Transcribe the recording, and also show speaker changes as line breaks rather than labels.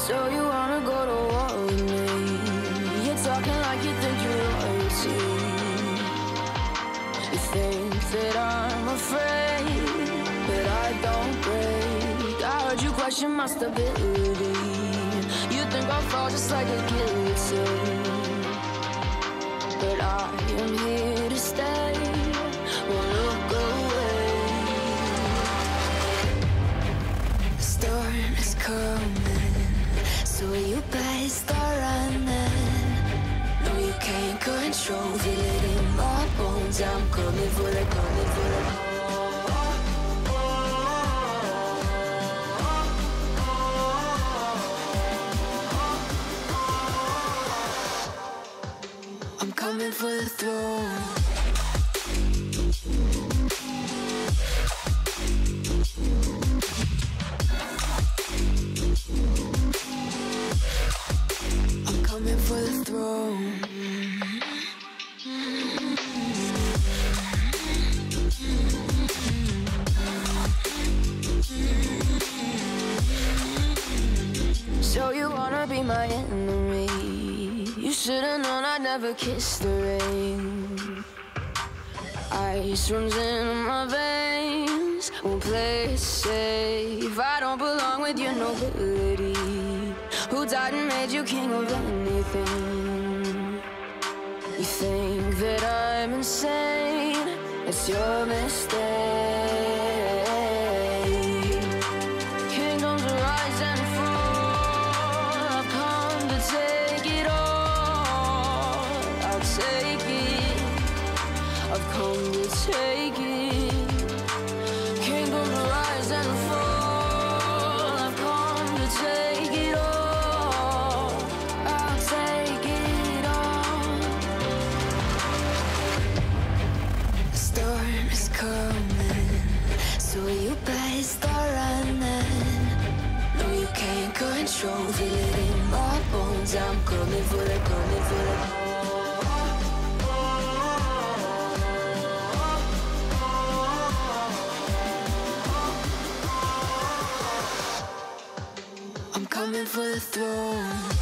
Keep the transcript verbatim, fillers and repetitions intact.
So you wanna go to war with me? You're talking like you think you're royalty. You think that I'm afraid, but I don't break. I heard you question my stability. You think I'll fall just like a guillotine, but I am here to stay. Won't look away. The storm is coming, so you better start running. No, you can't control, feel it in my bones. I'm coming for the, coming for the. I'm coming for the throne. I'm coming for the throne. So you wanna be my enemy? You should've known I'd never kiss the rain. Ice runs in my veins, won't play it safe. I don't belong with your nobility. Who died and made you king of anything? You think that I'm insane? It's your mistake. Kingdoms rise and fall, I've come to take it all. I'll take it, I've come to take it. Kingdoms rise and fall, I've come to take it all. I'll take it all. The storm is coming, so you better start running. No, you can't control, feel it in my bones. I'm coming for the, coming for the. I'm coming for the throne.